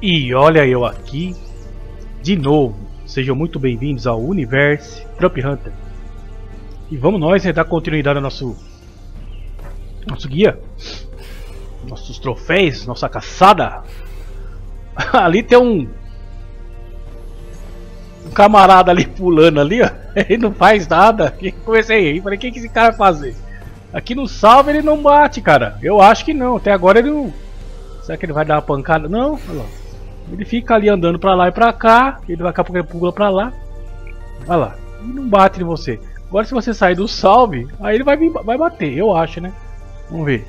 E olha eu aqui de novo. Sejam muito bem-vindos ao Universe Trump Hunter. E vamos nós dar continuidade ao nosso guia, nossos troféus, nossa caçada. Ali tem um camarada ali pulando ali, ó. Ele não faz nada. Comecei aí, falei, o que esse cara vai fazer? Aqui no salve ele não bate, cara. Eu acho que não, até agora ele não. Será que ele vai dar uma pancada? Não, olha lá. Ele fica ali andando pra lá e pra cá. Ele vai cá porque ele pula pra lá. Olha lá, ele não bate em você. Agora se você sair do salve, aí ele vai bater, eu acho, né? Vamos ver.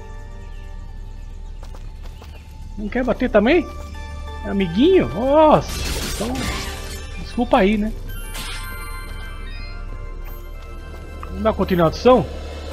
Não quer bater também? Amiguinho? Nossa, então desculpa aí, né? Vamos dar continuação?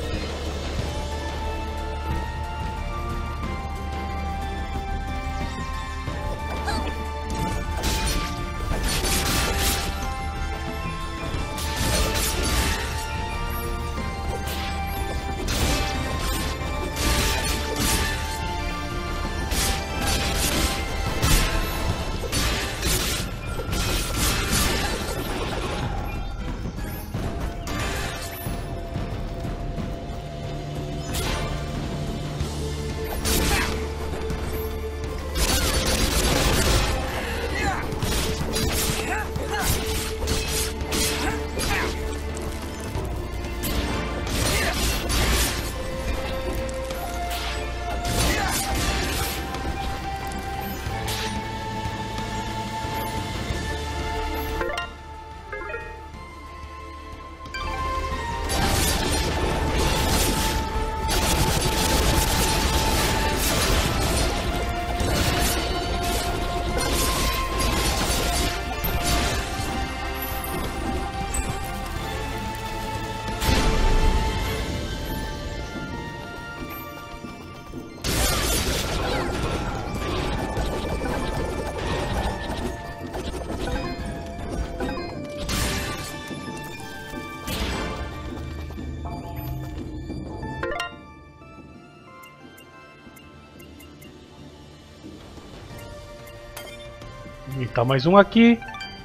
E tá mais um aqui.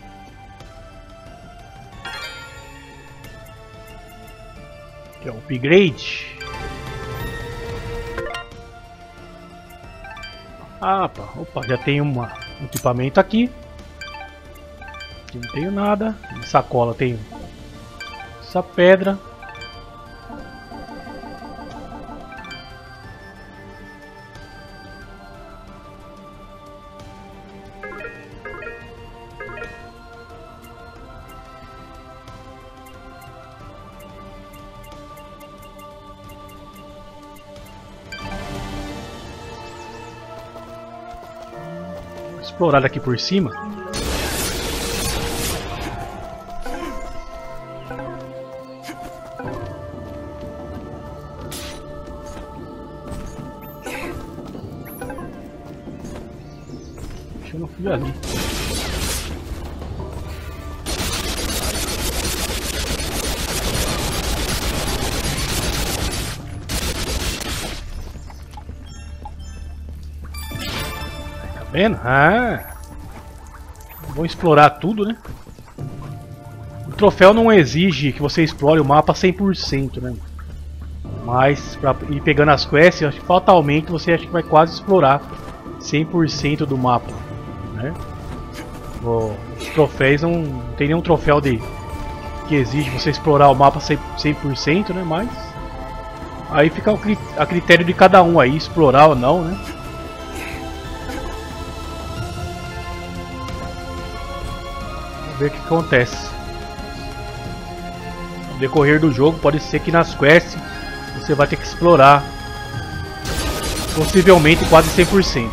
Que é o upgrade. Ah, pá. Opa, já tem um equipamento aqui. Aqui não tenho nada. Na sacola tem essa pedra. Explorar aqui por cima. Acho que eu não fui ali. Vendo? Ah, vou explorar tudo, né? O troféu não exige que você explore o mapa 100%, né? Mas pra ir pegando as quests, eu acho que fatalmente você acha que vai quase explorar 100% do mapa, né? Os troféus não tem nenhum troféu que exige você explorar o mapa 100%, né? Mas aí fica a critério de cada um aí, explorar ou não, né? Ver o que acontece. No decorrer do jogo pode ser que nas quests você vai ter que explorar possivelmente quase 100%.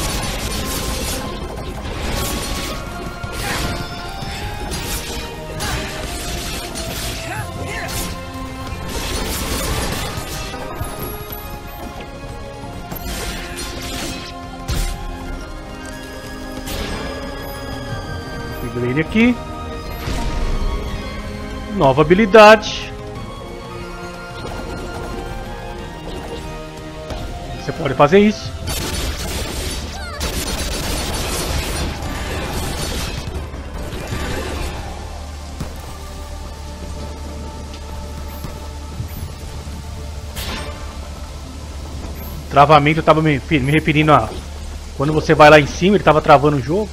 Ele aqui, nova habilidade. Você pode fazer isso. Travamento eu tava me referindo a quando você vai lá em cima, ele tava travando o jogo.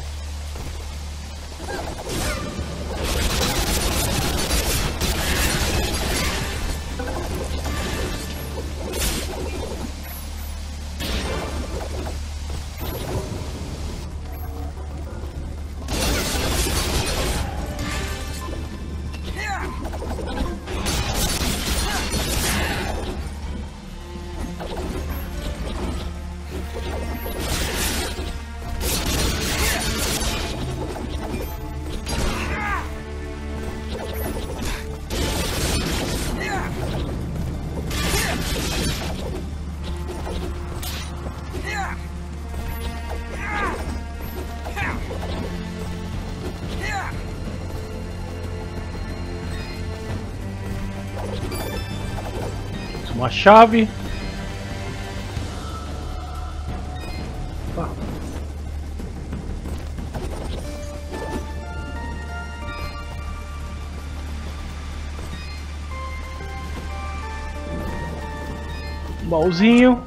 Uma chave. Opa. Um baúzinho.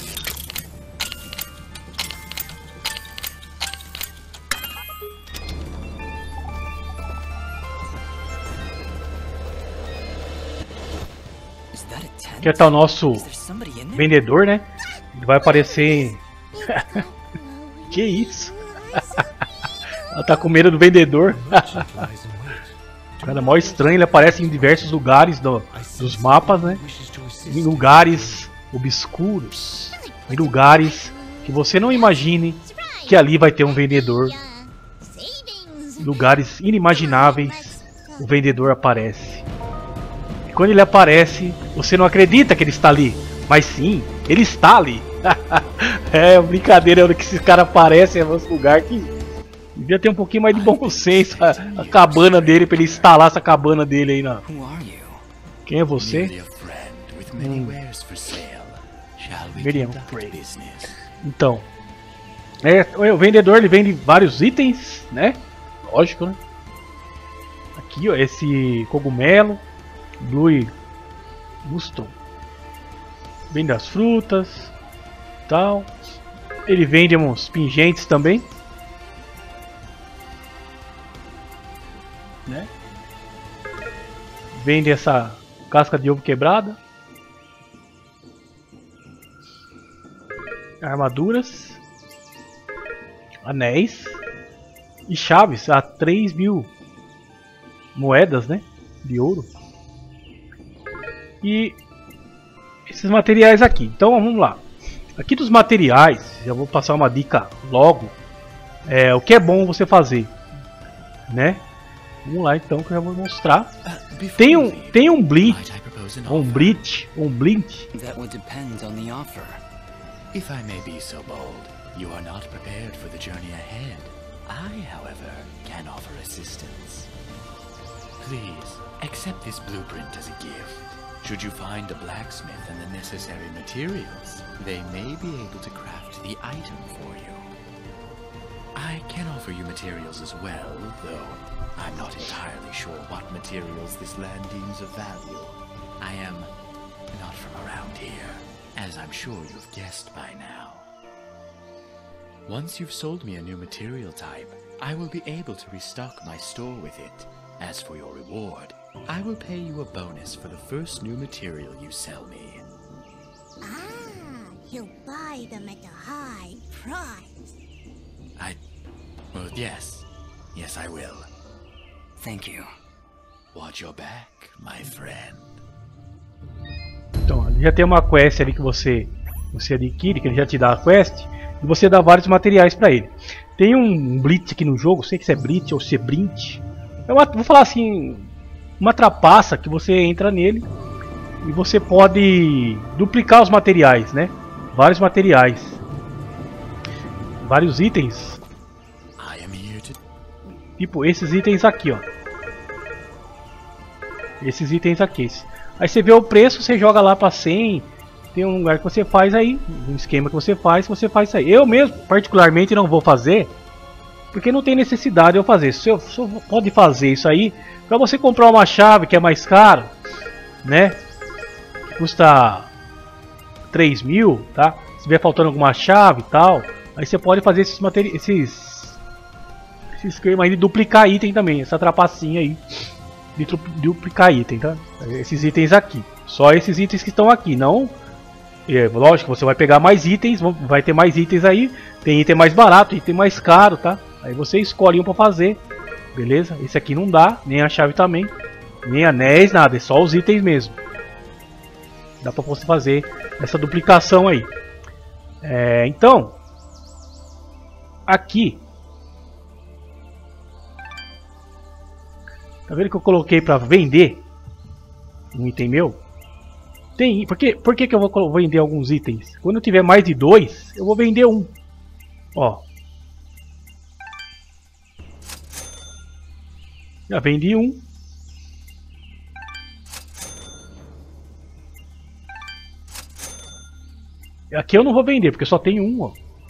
Aqui tá o nosso vendedor, né? Ele vai aparecer. Que isso? Ela tá com medo do vendedor. Cara, mó estranho. Ele aparece em diversos lugares dos mapas, né? Em lugares obscuros. Em lugares que você não imagine que ali vai ter um vendedor. Em lugares inimagináveis, o vendedor aparece. Quando ele aparece, você não acredita que ele está ali, mas sim, ele está ali. É brincadeira que esses caras aparecem em alguns lugares que devia ter um pouquinho mais de bom senso. A cabana dele, para ele instalar essa cabana dele aí na. Quem é você? Miriam Frey. Então, o vendedor ele vende vários itens, né? Lógico, né? Aqui, ó, esse cogumelo. Blue Muston. Vende as frutas, tal. Ele vende uns pingentes também, né? Vende essa casca de ovo quebrada, armaduras, anéis e chaves a 3.000 moedas, né? De ouro. E esses materiais aqui. Então vamos lá. Aqui dos materiais, já vou passar uma dica logo. O que é bom você fazer, né? Vamos lá então que eu já vou mostrar. Tem um bleach, um blint. That would depend on the offer. If I may be so bold, you are not prepared for the journey ahead. I, however, can offer assistance. Please accept this blueprint as a gift. Should you find a blacksmith and the necessary materials, they may be able to craft the item for you. I can offer you materials as well, though I'm not entirely sure what materials this land deems of value. I am not from around here, as I'm sure you've guessed by now. Once you've sold me a new material type, I will be able to restock my store with it. As for your reward, I will pay you a bonus for the first new material you sell me. Ah, you'll buy them at a high price. Well, yes. Yes, I will. Thank you. Watch your back, my friend. Então, já tem uma quest ali que você adquire, que ele já te dá a quest, e você dá vários materiais para ele. Tem um blitz aqui no jogo, sei que se é blitz ou se é brint. Vou falar assim, uma trapaça que você entra nele e você pode duplicar os materiais, né? Vários materiais, vários itens. Tipo esses itens aqui, ó. Esses itens aqui. Aí você vê o preço, você joga lá para 100. Tem um lugar que você faz aí, um esquema que você faz isso aí. Eu mesmo, particularmente, não vou fazer, porque não tem necessidade de eu fazer. Você pode fazer isso aí para você comprar uma chave que é mais caro, né? Que custa 3.000, tá? estiver faltando alguma chave e tal, aí você pode fazer esses esquema aí de duplicar item também, essa trapacinha aí de duplicar item, tá? Esses itens aqui, só esses itens que estão aqui, não... lógico, você vai pegar mais itens, vai ter mais itens aí, tem item mais barato, item mais caro, tá? Aí você escolhe um pra fazer, beleza? Esse aqui não dá, nem a chave também, nem anéis, nada, é só os itens mesmo. Dá pra você fazer essa duplicação aí. Então, aqui, tá vendo que eu coloquei pra vender um item meu? Por que eu vou vender alguns itens? Quando eu tiver mais de 2, eu vou vender um. Ó. Já vendi um. Aqui eu não vou vender, porque só tem um, ó.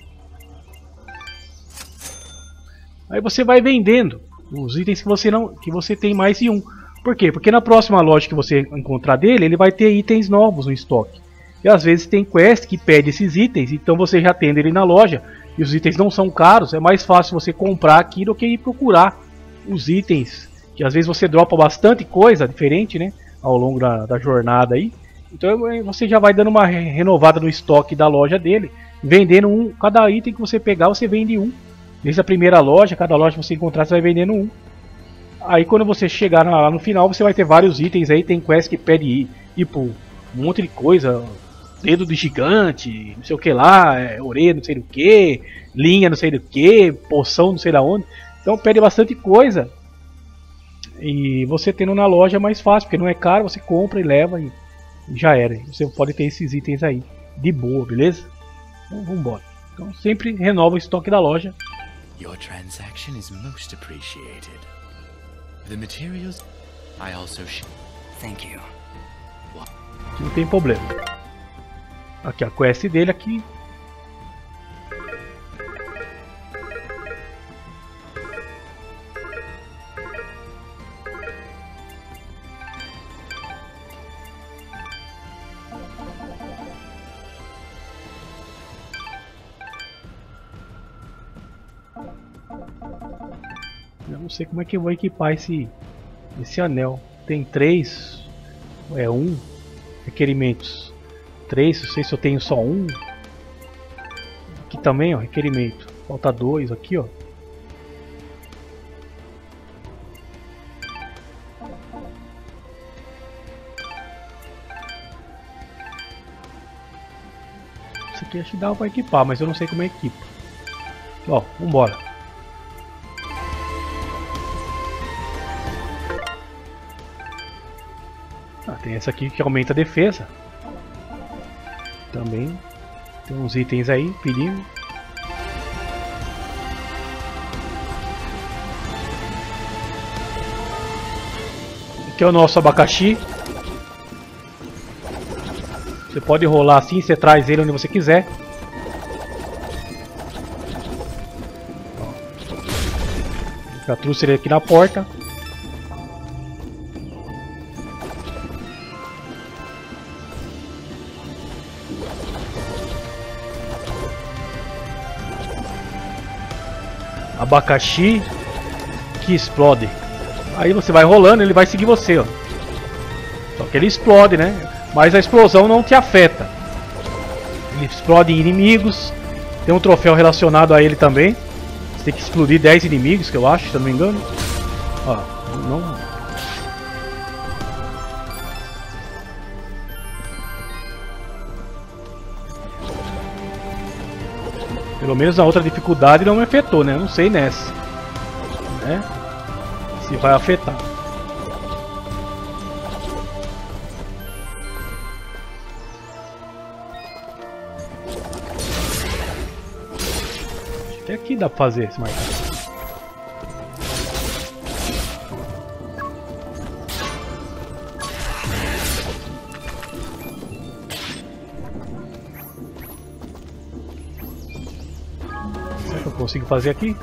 Aí você vai vendendo os itens que você tem mais de um. Por quê? Porque na próxima loja que você encontrar dele, ele vai ter itens novos no estoque. E às vezes tem quest que pede esses itens, então você já tendo ele na loja, e os itens não são caros, é mais fácil você comprar aqui do que ir procurar os itens, que às vezes você dropa bastante coisa diferente, né, ao longo da jornada aí. Então você já vai dando uma renovada no estoque da loja dele, vendendo um, cada item que você pegar você vende um. Desde a primeira loja, cada loja que você encontrar você vai vendendo um. Aí quando você chegar lá no final, você vai ter vários itens aí, tem quest que pede tipo um monte de coisa, dedo de gigante, não sei o que lá, orelha não sei do que, linha não sei do que, poção não sei da onde. Então pede bastante coisa. E você tendo na loja é mais fácil, porque não é caro, você compra e leva e já era. Você pode ter esses itens aí de boa, beleza? Então vamos embora. Então sempre renova o estoque da loja. Your transaction is most appreciated. The materials I also Thank you. Não tem problema. Aqui a quest dele aqui. Eu não sei como é que eu vou equipar esse anel. Tem 3, requerimentos. 3, não sei se eu tenho só um. Aqui também, ó, requerimento. Falta 2 aqui, ó. Isso aqui acho que dá pra equipar, mas eu não sei como é que equipa. Ó, vambora. Tem essa aqui que aumenta a defesa. Também tem uns itens aí, perigo. Aqui é o nosso abacaxi. Você pode rolar assim, você traz ele onde você quiser. Já trouxe ele aqui na porta. Abacaxi que explode. Aí você vai rolando, ele vai seguir você, ó. Só que ele explode, né? Mas a explosão não te afeta. Ele explode em inimigos. Tem um troféu relacionado a ele também. Você tem que explodir 10 inimigos, que eu acho, se eu não me engano. Ó, não... Pelo menos na outra dificuldade não me afetou, né? Eu não sei nessa, né? Se vai afetar. Até aqui dá pra fazer esse marcado. Consigo fazer aqui?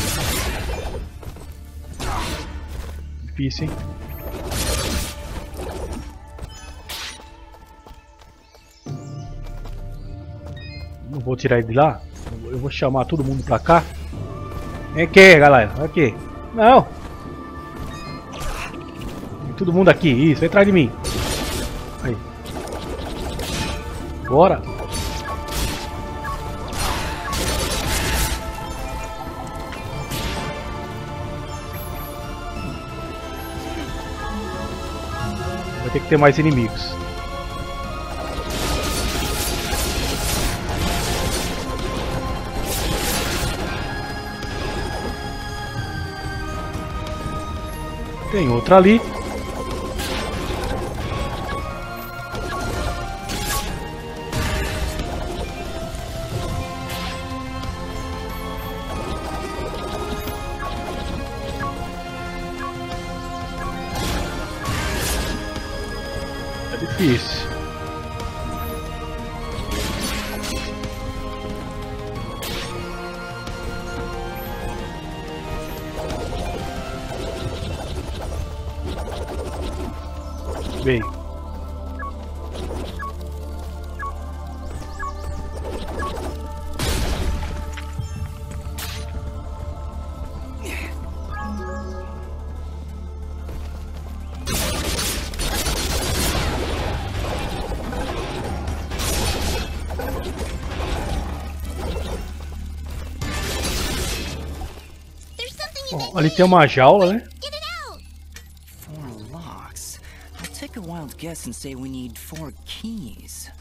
Difícil, hein? Não vou tirar ele de lá. Eu vou chamar todo mundo pra cá. Vem aqui, galera. Vem aqui. Não. Vem todo mundo aqui. Isso, vem atrás de mim. Aí. Bora. Vai ter que ter mais inimigos. Tem outra ali. É difícil. Bem. Bom, ali tem uma jaula, né? Get it out! 4 locks. I'll take a wild guess and say we need 4 keys.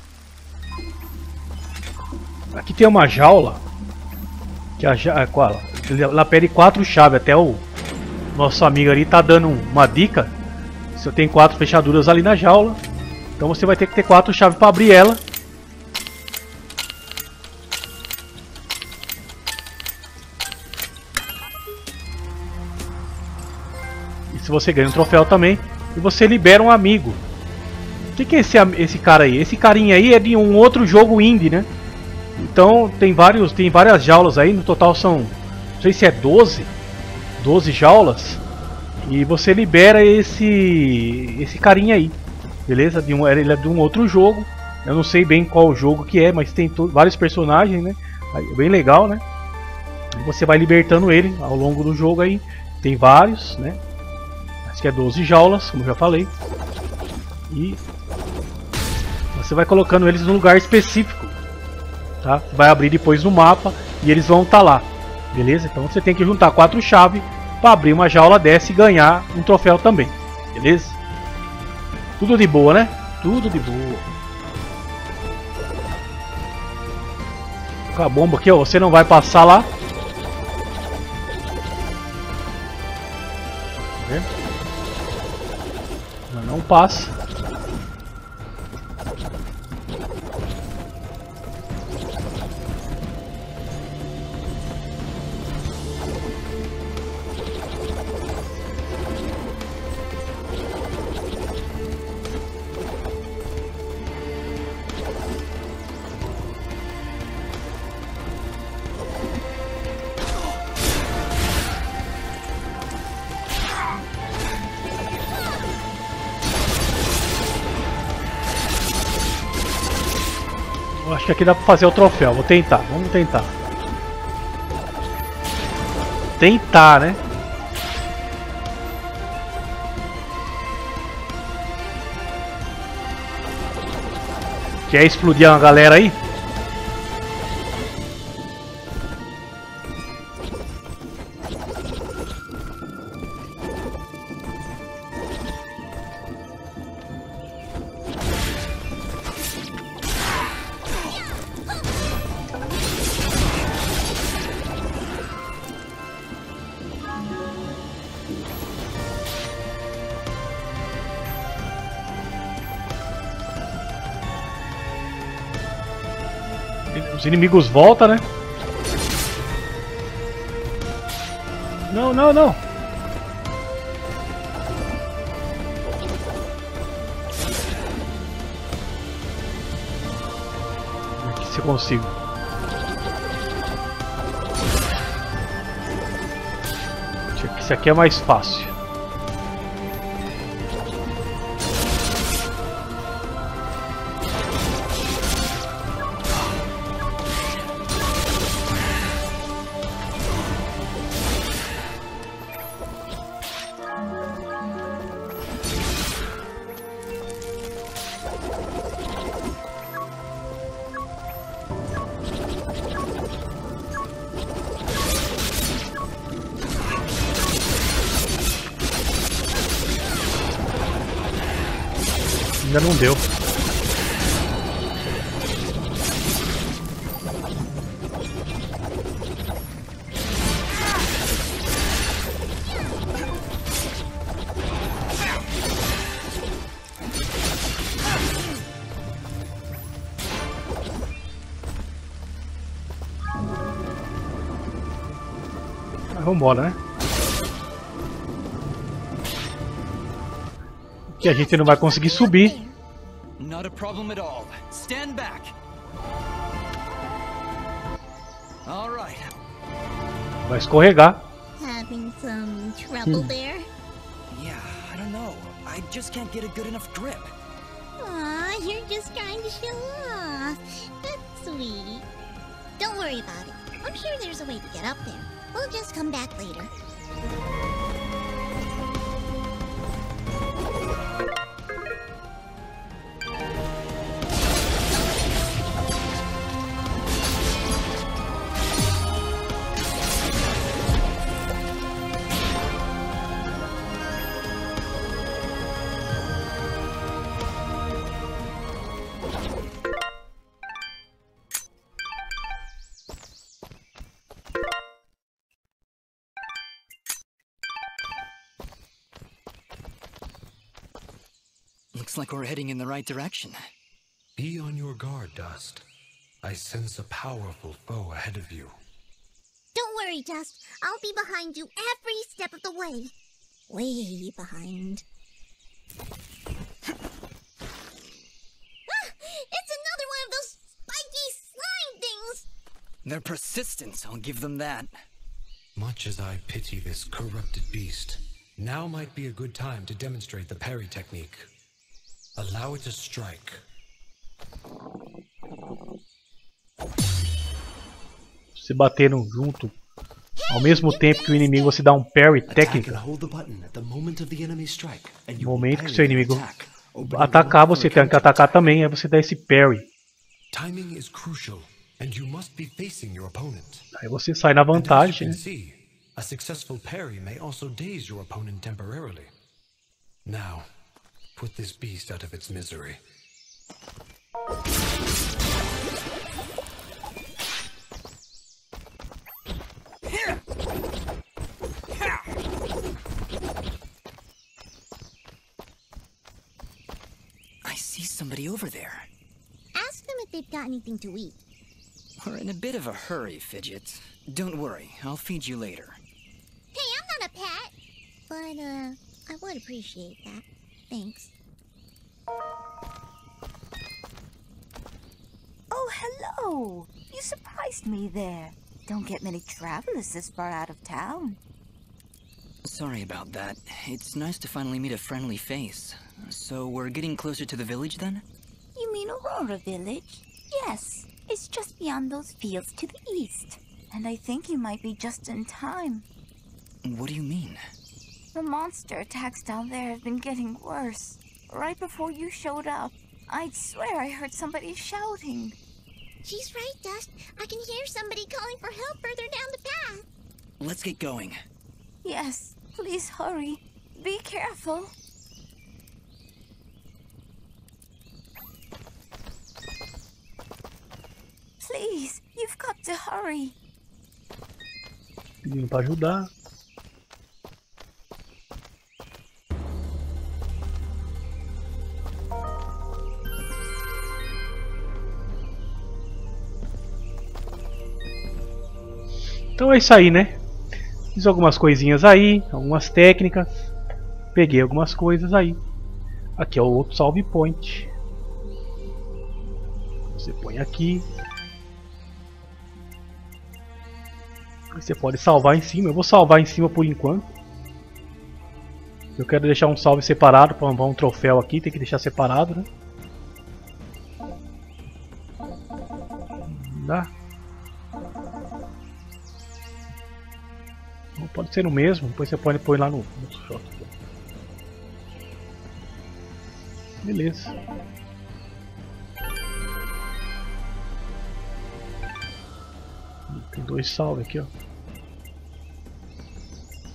Aqui tem uma jaula. Que ela pede 4 chaves. Até o nosso amigo ali tá dando uma dica. Você tem 4 fechaduras ali na jaula. Então você vai ter que ter 4 chaves para abrir ela. E se você ganha um troféu também. E você libera um amigo. O que é esse cara aí? Esse carinha aí é de um outro jogo indie, né? Então tem várias jaulas aí. No total são, não sei se é 12 jaulas. E você libera esse carinha aí. Beleza? Ele é de um outro jogo. Eu não sei bem qual jogo que é, mas tem vários personagens, né? É bem legal, né? E você vai libertando ele ao longo do jogo aí. Tem vários, né? Acho que é 12 jaulas, como eu já falei. E você vai colocando eles num lugar específico, tá? Vai abrir depois no mapa e eles vão estar lá. Beleza? Então você tem que juntar 4 chaves para abrir uma jaula dessa e ganhar um troféu também. Beleza? Tudo de boa, né? Tudo de boa. Com a bomba aqui, ó, você não vai passar lá. Tá vendo? Não passa. Eu acho que aqui dá pra fazer o troféu. Vou tentar, vamos tentar. Tentar, né? Quer explodir uma galera aí? Os inimigos voltam, né? Não, não, não. Aqui se eu consigo. Esse aqui é mais fácil. Ainda não deu. Mas vambora, né? Que a gente não vai conseguir subir. Not a problem at all. Stand back. All right. Vai escorregar. Having some trouble there? Yeah, I don't know. I just can't get a good enough grip. Aw, you're just trying to show off. That's sweet. Don't worry about it. I'm sure there's a way to get up there. We'll just come back later. Looks like we're heading in the right direction. Be on your guard, Dust. I sense a powerful foe ahead of you. Don't worry, Dust. I'll be behind you every step of the way. Way behind. It's another one of those spiky slime things! They're persistent, I'll give them that. Much as I pity this corrupted beast, now might be a good time to demonstrate the parry technique. Allow it to strike. Se bateram junto ao mesmo tempo que o inimigo, você dá um parry técnico. No momento que o seu inimigo atacar, você tem que atacar também, aí você dá esse parry. Timing is crucial, and you must be facing your opponent. Aí você sai na vantagem, né? A successful parry may also daze your opponent temporarily. Now, put this beast out of its misery. I see somebody over there. Ask them if they've got anything to eat. We're in a bit of a hurry, Fidget. Don't worry, I'll feed you later. Hey, I'm not a pet! But, I would appreciate that. Thanks. Oh, hello! You surprised me there. Don't get many travelers this far out of town. Sorry about that. It's nice to finally meet a friendly face. So we're getting closer to the village then? You mean Aurora Village? Yes, it's just beyond those fields to the east. And I think you might be just in time. What do you mean? The monster attacks down there have been getting worse. Right before you showed up, I'd swear I heard somebody shouting. She's right, Dust. I can hear somebody calling for help further down the path. Let's get going. Yes, please hurry. Be careful. Please, you've got to hurry. Pedindo pra ajudar. Então é isso aí, né? Fiz algumas coisinhas aí, algumas técnicas. Peguei algumas coisas aí. Aqui é o outro save point. Você põe aqui. Você pode salvar em cima. Eu vou salvar em cima por enquanto. Eu quero deixar um salve separado para um troféu aqui. Tem que deixar separado, né? Dá. Pode ser o mesmo. Depois você pode pôr lá no shot. Beleza. Tem dois salves aqui, ó.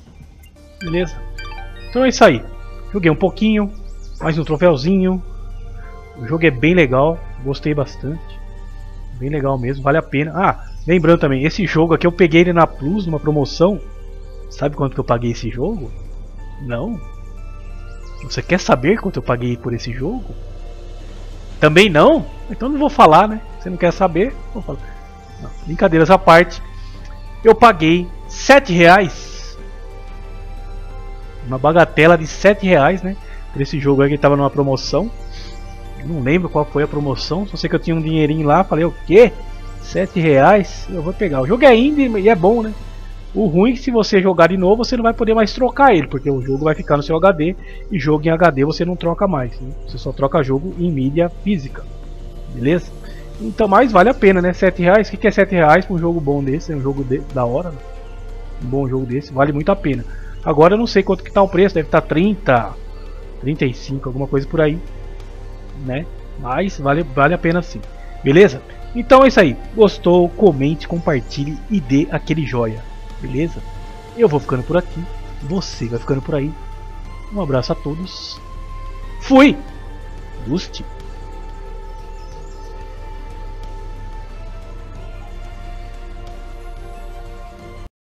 Beleza. Então é isso aí. Joguei um pouquinho. Mais um troféuzinho. O jogo é bem legal, gostei bastante. Bem legal mesmo, vale a pena. Ah, lembrando também, esse jogo aqui eu peguei ele na Plus, numa promoção. Sabe quanto que eu paguei esse jogo? Não? Você quer saber quanto eu paguei por esse jogo? Também não? Então não vou falar, né? Você não quer saber? Vou falar. Não, brincadeiras à parte. Eu paguei R$7. Uma bagatela de R$7, né? Por esse jogo aí que estava numa promoção. Eu não lembro qual foi a promoção. Só sei que eu tinha um dinheirinho lá. Falei, o quê? R$7? Eu vou pegar. O jogo é indie e é bom, né? O ruim é que se você jogar de novo, você não vai poder mais trocar ele, porque o jogo vai ficar no seu HD, e jogo em HD você não troca mais, né? Você só troca jogo em mídia física, beleza? Então, mas vale a pena, né? R$7, o que é R$7 para um jogo bom desse? É um jogo da hora, né? Um bom jogo desse, vale muito a pena. Agora eu não sei quanto que tá o preço, deve estar 30, 35, alguma coisa por aí, né? Mas vale a pena sim, beleza? Então é isso aí, gostou, comente, compartilhe e dê aquele joia. Beleza? Eu vou ficando por aqui. Você vai ficando por aí. Um abraço a todos. Fui! Lust.